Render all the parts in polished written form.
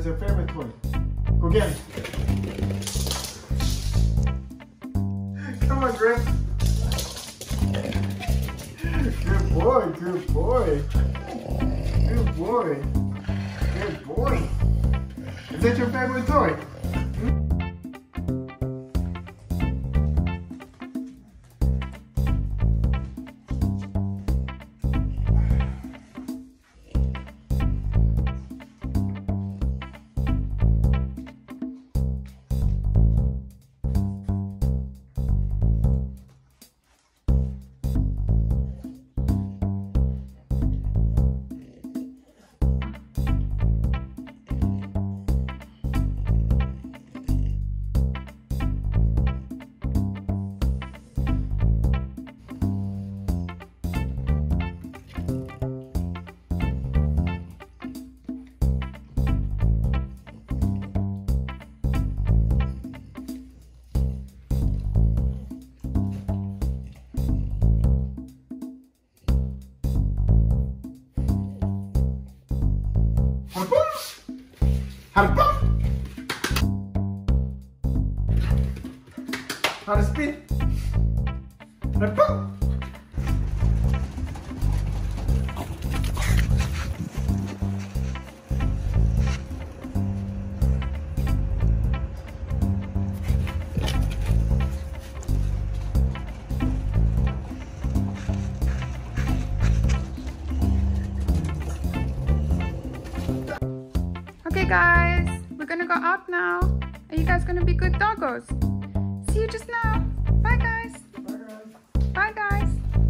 What's her favorite toy? Go get it. Come on, Griff. Good boy, good boy. Good boy. Good boy. Is that your favorite toy? How to spin? Okay guys, we're gonna go out now. Are you guys gonna be good doggos? See you just now. Bye guys. Bye guys.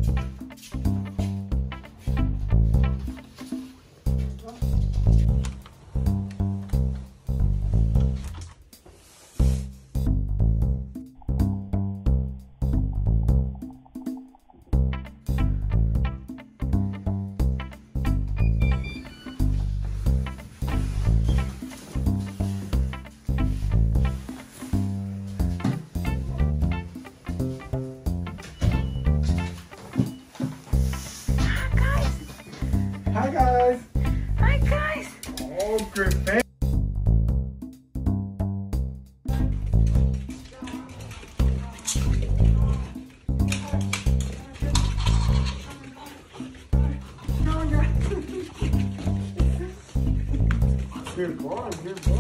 Hi guys. Hi guys. Oh, good thing. Good boy, good boy.